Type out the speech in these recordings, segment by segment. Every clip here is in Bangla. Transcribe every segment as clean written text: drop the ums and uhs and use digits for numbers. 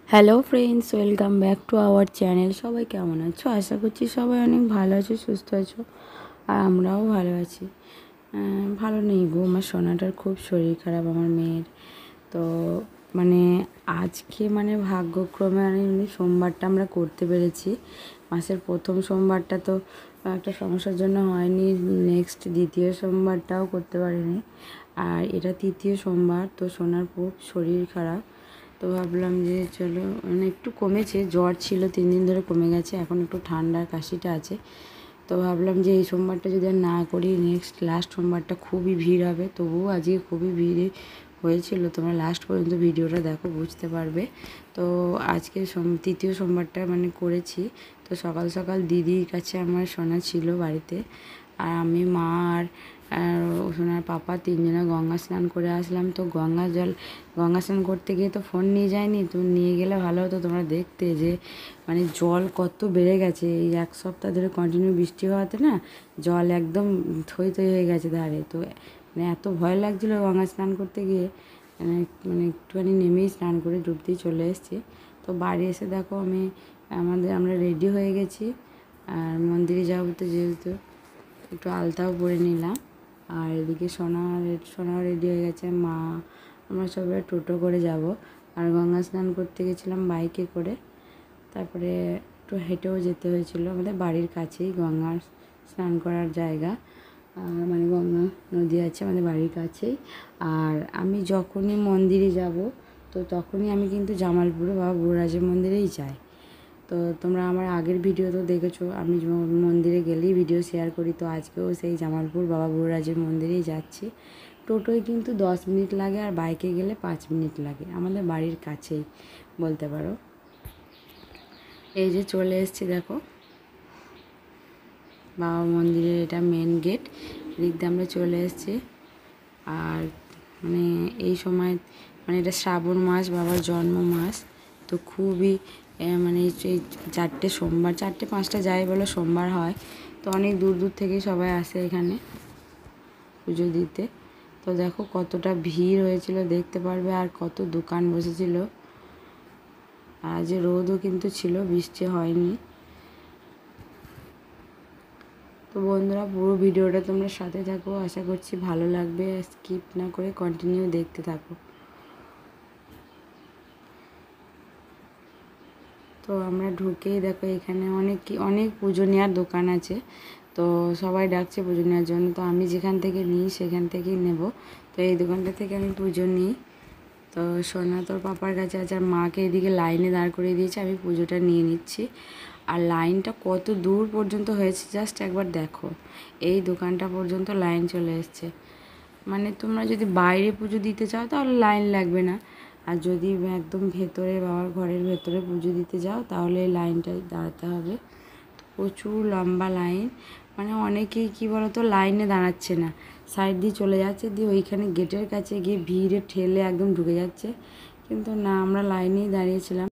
Hello friends, welcome back to our channel. সবাই কেমন আছো? আশা করছি সবাই অনেক ভালো আছো, সুস্থ আছো, আর আমরাও ভালো আছি। ভালো নেই গো, আমার সোনাটার খুব শরীর খারাপ, আমার মেয়ের। তো মানে আজকে ভাগ্যক্রমে সোমবারটা আমরা করতে পেরেছি। মাসের প্রথম সোমবারটা তো একটা সমস্যার জন্য হয়নি, নেক্সট দ্বিতীয় সোমবারটাও করতে পারিনি, আর এটা তৃতীয় সোমবার। তো সোনার খুব শরীর খারাপ, তো ভাবলাম যে চলো, একটু কমেছে, জ্বর ছিল 3 দিন ধরে, কমে গেছে, এখন একটু ঠান্ডার কাশিটা আছে। তো ভাবলাম যে এই সোমবারটা যদি আর না করি, নেক্সট লাস্ট সোমবারটা খুবই ভিড় হবে। তবুও আজকে খুবই ভিড় হয়েছিল, তোমরা লাস্ট পর্যন্ত ভিডিওটা দেখো, বুঝতে পারবে। তো আজকে তৃতীয় সোমবারটা করেছি। তো সকাল সকাল দিদির কাছে আমার সোনা ছিল বাড়িতে, আর আমি, মা আর সোনার পাপা 3জনে গঙ্গা স্নান করে আসলাম। তো গঙ্গা স্নান করতে গিয়ে তো ফোন নিয়ে যায়নি, তো নিয়ে গেলে ভালো হতো। তোমরা দেখতে যে জল কত বেড়ে গেছে, এই 1 সপ্তাহ ধরে কন্টিনিউ বৃষ্টি হওয়াতে না, জল একদম থই থই হয়ে গেছে ধারে। তো এত ভয় লাগছিলো গঙ্গা স্নান করতে গিয়ে, একটুখানি নেমেই স্নান করে ডুব দিয়ে চলে এসেছি। তো বাড়ি এসে দেখো আমরা রেডি হয়ে গেছি, আর মন্দিরে যাবো, তো যেহেতু একটু আলতাও পরে নিলাম। আর এদিকে সোনাও রেডি হয়ে গেছে, মা, আমরা সবাই টোটো করে যাব। আর গঙ্গা স্নান করতে গেছিলাম বাইকে করে, তারপরে একটু হেঁটেও যেতে হয়েছিল। আমাদের বাড়ির কাছেই গঙ্গা স্নান করার জায়গা, গঙ্গা নদী আছে আমাদের বাড়ির কাছেই। আর আমি যখনই মন্দিরে যাব, তো তখনই আমি কিন্তু জামালপুরে বাবা বুড়োরাজের মন্দিরেই যাই। তো তোমরা আমার আগের ভিডিও তো দেখেছো, আমি মন্দিরে গেলেই ভিডিও শেয়ার করি। তো আজকেও সেই জামালপুর বাবা বুড়োরাজের মন্দিরেই যাচ্ছি। টোটোয় কিন্তু 10 মিনিট লাগে, আর বাইকে গেলে 5 মিনিট লাগে, আমাদের বাড়ির কাছেই বলতে পারো। এই যে চলে এসেছি দেখো, বাবা মন্দিরের এটা মেন গেট, এদিক দিয়ে আমরা চলে এসেছি। আর এই সময় এটা শ্রাবণ মাস, বাবার জন্ম মাস। তো খুবই এই 4টে সোমবার, 4টে-5টা যাই বলো, সোমবার হয়। তো অনেক দূর দূর থেকে সবাই আসে এখানে পুজো দিতে। তো দেখো কতটা ভিড় হয়েছিল, দেখতে পারবে, আর কত দোকান বসেছিল। আজ রোদও কিন্তু ছিল, বৃষ্টি হয়নি। তো বন্ধুরা, পুরো ভিডিওটা তোমরা সাথে থাকো, আশা করছি ভালো লাগবে, স্কিপ না করে কন্টিনিউ দেখতে থাকো। তো আমরা ঢুকেই দেখো এখানে অনেক পুজো নেওয়ার দোকান আছে। তো সবাই ডাকছে পুজো নেওয়ার জন্য, তো আমি যেখান থেকে নিই সেখান থেকেই নেব। তো এই দোকানটা থেকে আমি পুজো নিই। তো সোনা তোর পাপার কাছে আছে, আর মাকে এদিকে লাইনে দাঁড় করিয়ে দিয়েছে, আমি পুজোটা নিয়ে নিচ্ছি। আর লাইনটা কত দূর পর্যন্ত হয়েছে জাস্ট একবার দেখো, এই দোকানটা পর্যন্ত লাইন চলে এসছে। তোমরা যদি বাইরে পুজো দিতে চাও তাহলে লাইন লাগবে না, আর যদি একদম ভেতরে, বাবার ঘরের ভেতরে পুজো দিতে যাও, তাহলে এই লাইনটায় দাঁড়াতে হবে। প্রচুর লম্বা লাইন, অনেকেই কী বলতো, লাইনে দাঁড়াচ্ছে না, সাইড দিয়ে চলে যাচ্ছে, দিয়ে ওইখানে গেটের কাছে গিয়ে ভিড়ে ঠেলে একদম ঢুকে যাচ্ছে। কিন্তু না, আমরা লাইনেই দাঁড়িয়েছিলাম,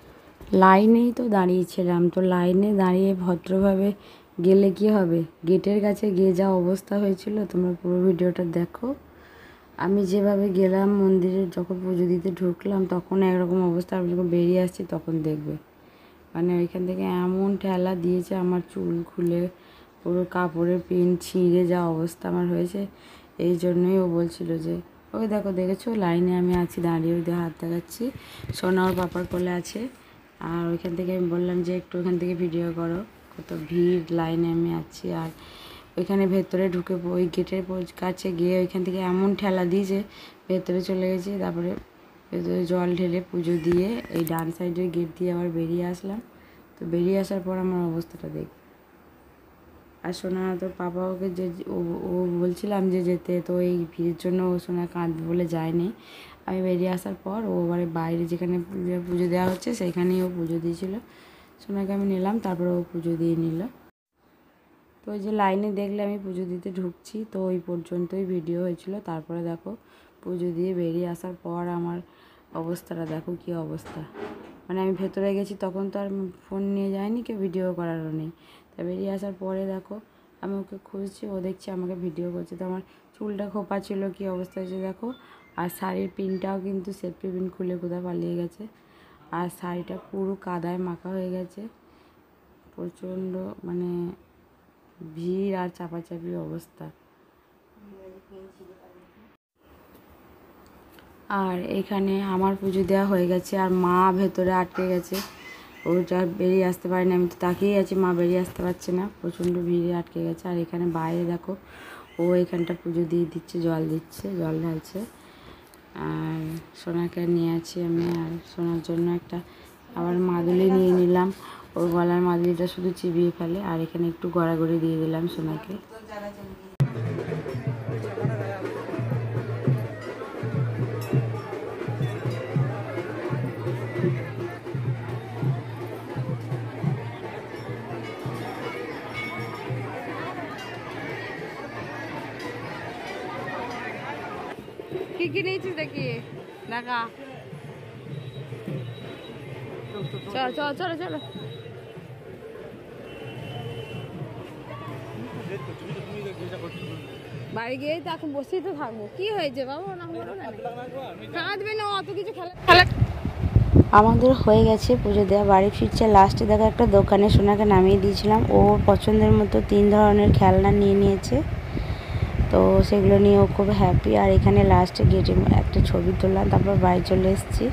তো লাইনে দাঁড়িয়ে ভদ্রভাবে গেলে কি হবে, গেটের কাছে গিয়ে যা অবস্থা হয়েছিল, তোমরা পুরো ভিডিওটা দেখো। আমি যেভাবে গেলাম মন্দিরে, যখন পুজো দিতে ঢুকলাম তখন একরকম অবস্থা, আমি যখন বেরিয়ে আসছি তখন দেখবে, ওইখান থেকে এমন ঠেলা দিয়েছে, আমার চুল খুলে পুরো কাপড়ের পিন ছিঁড়ে যা অবস্থা আমার হয়েছে। এই জন্যই ও বলছিল যে, ওই দেখো, দেখেছো লাইনে আমি আছি দাঁড়িয়ে, ওই হাত দেখাচ্ছি, সোনা ওর পাপার কোলে আছে। আর ওইখান থেকে আমি বললাম যে একটু ওখান থেকে ভিডিও করো, কত ভিড়, লাইনে আমি আছি। আর ওইখানে ভেতরে ঢুকে, ওই গেটের কাছে গিয়ে ওইখান থেকে এমন ঠেলা দিয়েছে, ভেতরে চলে গেছি। তারপরে ভেতরে জল ঢেলে পুজো দিয়ে এই ডান সাইডের গেট দিয়ে আবার বেরিয়ে আসলাম। তো বেরিয়ে আসার পর আমার অবস্থাটা দেখ। আর সোনা তোর পাপা ওকে যে ও বলছিলাম যে যেতে, তো এই ভিড়ের জন্য ও সোনা কাঁদবে বলে যায়নি। আমি বেরিয়ে আসার পর ও এবারে বাইরে যেখানে পুজো দেওয়া হচ্ছে সেইখানেই ও পুজো দিয়েছিল। সোনাকে আমি নিলাম, তারপরে ও পুজো দিয়ে নিল। তো ওই যে লাইনে দেখলে আমি পুজো দিতে ঢুকছি, তো ওই পর্যন্তই ভিডিও হয়েছিল। তারপরে দেখো পুজো দিয়ে বেরিয়ে আসার পর আমার অবস্থাটা দেখো, কী অবস্থা। আমি ভেতরে গেছি তখন তো আর ফোন নিয়ে যায়নি, কেউ ভিডিও করারও নেই। তা বেরিয়ে আসার পরে দেখো আমি ওকে খুঁজছি, ও দেখছি আমাকে ভিডিও করছে। তো আমার চুলটা খোপা ছিল, কী অবস্থা হয়েছে দেখো। আর শাড়ির পিনটাও কিন্তু সেফটি পিন খুলে কোথাও পালিয়ে গেছে। আর শাড়িটা পুরো কাদায় মাখা হয়ে গেছে, প্রচণ্ড মানে ভিড় আর চাপাচাপি অবস্থা। আর এখানে আমার পুজো দেওয়া হয়ে গেছে, আর মা ভেতরে আটকে গেছে, ওটা বেরিয়ে আসতে পারেনি। আমি তো তাকিয়েই আছি, মা বেরিয়ে আসতে পারছে না, প্রচণ্ড ভিড়ে আটকে গেছে। আর এখানে বাইরে দেখো ও এখানটা পুজো দিয়ে দিচ্ছে, জল দিচ্ছে, জল ঢালছে। আর সোনাকে নিয়ে আছি আমি, আর সোনার জন্য একটা আবার মাদুলি নিয়ে নিলাম। ওর গলার মাদুলিটা শুধু চিবিয়ে ফেলে, আর এখানে একটু গড়াগড়ি দিয়ে দিলাম সোনাকে। কি নিয়েছিস দেখি, দেখা। চলো চলো চলো চলো। বাড়ি গিয়েই তো এখন বসেই তো থাকবো। কি হয়েছে বাবা, না বলো না, কাঁদবে না, অত কিছু খেলা। আমাদের হয়ে গেছে পুজো দেওয়া, বাড়ি ফিরছে। লাস্টে দেখো একটা দোকানে সোনাকে নামিয়ে দিয়েছিলাম, ওর পছন্দের মতো 3 ধরনের খেলনা নিয়ে নিয়েছে, তো সেগুলো নিয়ে ও খুব হ্যাপি। আর এখানে লাস্টে গেটে একটা ছবি তুললাম, তারপর বাড়ি চলে এসেছি।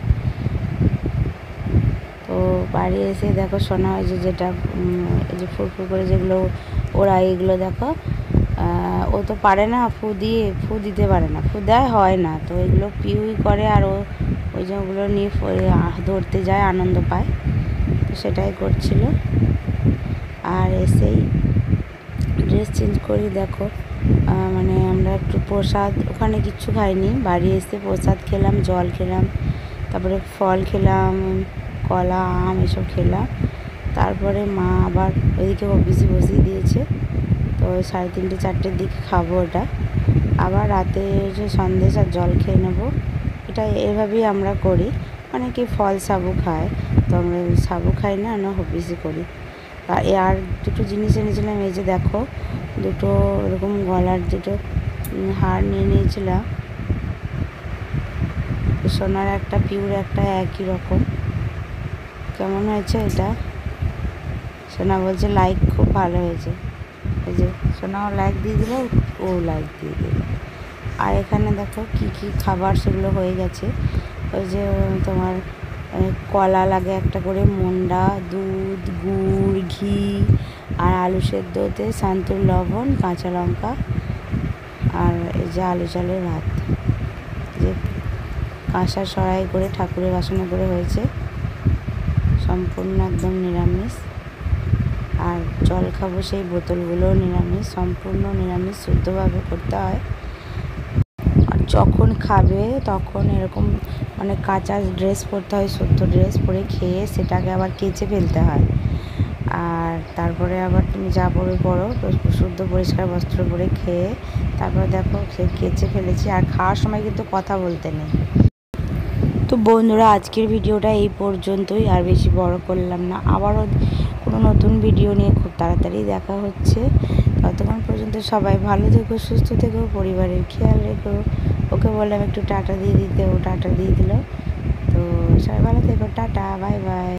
তো বাড়ি এসে দেখো সোনা হয় যেটা এই যে ফুরফুর করে যেগুলো ওরা, এগুলো দেখো ও তো পারে না ফু দিতে পারে না, ফু দেয় হয় না, তো এগুলো পিউই করে। আর ও ওই যে ওগুলো নিয়ে ধরতে যায়, আনন্দ পায়, তো সেটাই করছিল। আর এসেই ড্রেস চেঞ্জ করি দেখো, মানে আমরা একটু প্রসাদ, ওখানে কিচ্ছু খাইনি, বাড়ি এসে প্রসাদ খেলাম, জল খেলাম, তারপরে ফল খেলাম, কলা আম এসব খেলাম। তারপরে মা আবার ওইদিকে অফিসে বসিয়ে দিয়েছে, তো 3:30 4টের দিকে খাবো ওটা। আবার রাতে যে সন্দেশ আর জল খেয়ে নেবো, এটা এভাবেই আমরা করি। অনেকে ফল সাবু খায়, তো আমরা সাবু খাই না, আমরা অফিসে করি। আর দুটো জিনিস এনেছিলাম, এই যে দেখো দুটো এরকম গলার দুটো হার নিয়ে নিয়েছিলাম, সোনার একটা, পিউর একটা, একই রকম। কেমন হয়েছে এটা? সোনা বলছে লাইক, খুব ভালো হয়েছে। এই যে সোনাও লাইক দিয়ে দিল, ও লাইক দিয়ে দিল। আর এখানে দেখো কি কি খাবার সেগুলো হয়ে গেছে। ওই যে তোমার কলা লাগে একটা করে, মন্ডা, দুধ, গুড়, ঘি, আর আলু সেদ্ধতে সান্তুর লবণ, কাঁচা লঙ্কা, আর এই যে আলু চালের ভাত, যে কাঁসার সরাই করে ঠাকুরের বাসনে করে হয়েছে, সম্পূর্ণ একদম নিরামিষ। আর জল খাবো, সেই বোতলগুলোও নিরামিষ, সম্পূর্ণ নিরামিষ, শুদ্ধভাবে করতে হয়। আর যখন খাবে তখন এরকম মানে কাঁচা ড্রেস পরতে হয়, শুদ্ধ ড্রেস পরে খেয়ে সেটাকে আবার কেচে ফেলতে হয়। আর তারপরে আবার তুমি যা পরো পরো, শুদ্ধ পরিষ্কার বস্ত্র পরে খেয়ে তারপর দেখো কেচে ফেলেছি। আর খাওয়ার সময় কিন্তু কথা বলতে নেই। তো বন্ধুরা, আজকের ভিডিওটা এই পর্যন্তই, আর বেশি বড় করলাম না। আবারও কোনো নতুন ভিডিও নিয়ে খুব তাড়াতাড়ি দেখা হচ্ছে। ততক্ষণ পর্যন্ত সবাই ভালো থেকো, সুস্থ থেকো, পরিবারের খেয়াল রেখো। ওকে বললাম একটু টাটা দিয়ে দিতে, ও টাটা দিয়ে দিল। তো সবাই ভালো থেকো, টাটা, বাই বাই।